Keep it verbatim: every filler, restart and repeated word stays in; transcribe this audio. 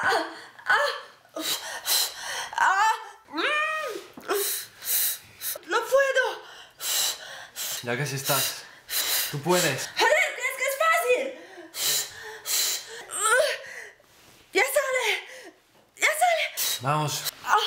ah, ah, ah, mm, no puedo. Ya que si estás. Tú puedes. Joder, es que es fácil. Ya sale. Ya sale. Vamos. Ah.